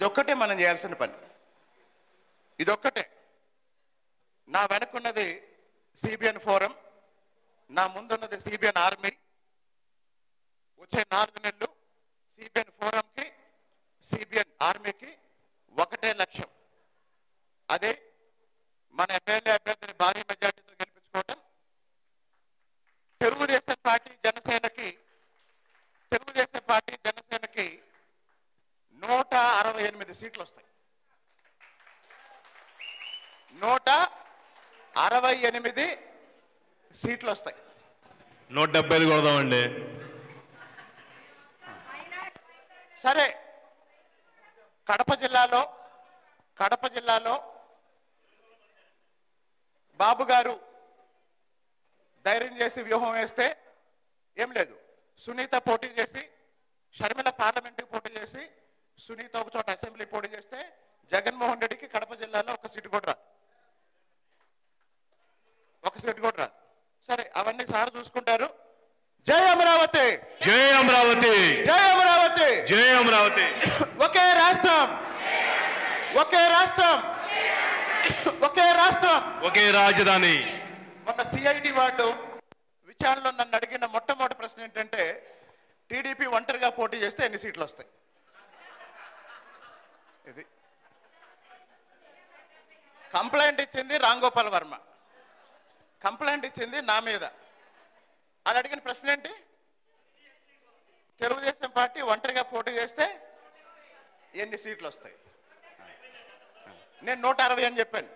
ఇదొక్కటే మనం చేయాల్సిన పని. ఇదొక్కటే. నా వెనకున్నది సిబిఎన్ ఫోరం, నా ముందున్నది సిబిఎన్ ఆర్మీ. వచ్చే 4 నెలలు సిబిఎన్ ఫోరంకి, సిబిఎన్ ఆర్మీకి ఒకటే లక్ష్యం. అదే మన ఎమ్మెల్యే అభ్యర్థిని భారీ మెజార్టీతో గెలిపించుకోవటం. తెలుగుదేశం పార్టీ జనసేనకి 168 సీట్లు వస్తాయి. 168 సీట్లు వస్తాయి. 170 కొడదామండి. సరే, కడప జిల్లాలో బాబు గారు ధైర్యం చేసి వ్యూహం వేస్తే ఏం లేదు, సునీత పోటీ చేసి, షర్మిల పార్లమెంటుకి పోటీ చేసి, సునీత ఒక చోట అసెంబ్లీ పోటీ చేస్తే జగన్మోహన్ రెడ్డికి కడప జిల్లాలో ఒక సీటు కూడా రాదు. సరే, అవన్నీ సార్ చూసుకుంటారు. జై అమరావతి, జై అమరావతి, జై అమరావతి, జై అమరావతి. ఒకే రాష్ట్రం, ఒకే రాష్ట్రం, ఒకే రాష్ట్రం, ఒకే రాజధాని. ఒక సిఐడి వాళ్ళు విచారణలో నన్ను అడిగిన మొట్టమొదటి ప్రశ్న ఏంటంటే, టీడీపీ ఒంటరిగా పోటీ చేస్తే ఎన్ని సీట్లు వస్తాయి? ఇది కంప్లైంట్ ఇచ్చింది రాంగోపాల్ వర్మ, కంప్లైంట్ ఇచ్చింది నా మీద. అది అడిగిన ప్రశ్న ఏంటి? తెలుగుదేశం పార్టీ ఒంటరిగా పోటీ చేస్తే ఎన్ని సీట్లు వస్తాయి? నేను 160 అని చెప్పాను,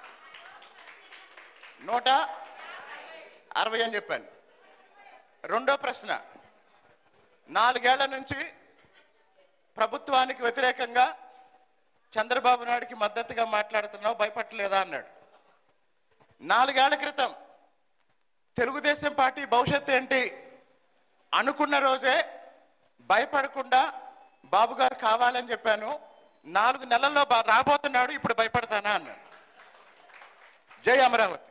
160 అని చెప్పాను. రెండో ప్రశ్న, 4 ఏళ్ల నుంచి ప్రభుత్వానికి వ్యతిరేకంగా చంద్రబాబు నాయుడికి మద్దతుగా మాట్లాడుతున్నావు, భయపడలేదా అన్నాడు. 4 ఏళ్ల క్రితం తెలుగుదేశం పార్టీ భవిష్యత్తు ఏంటి అనుకున్న రోజే భయపడకుండా బాబు గారు కావాలని చెప్పాను. 4 నెలల్లో రాబోతున్నాడు, ఇప్పుడు భయపడతానా అన్నాడు. జై Amaravati.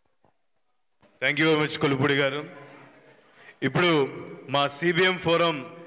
Thank you very much Kolupudi గారు. ఇప్పుడు మా సిబిఎం ఫోరం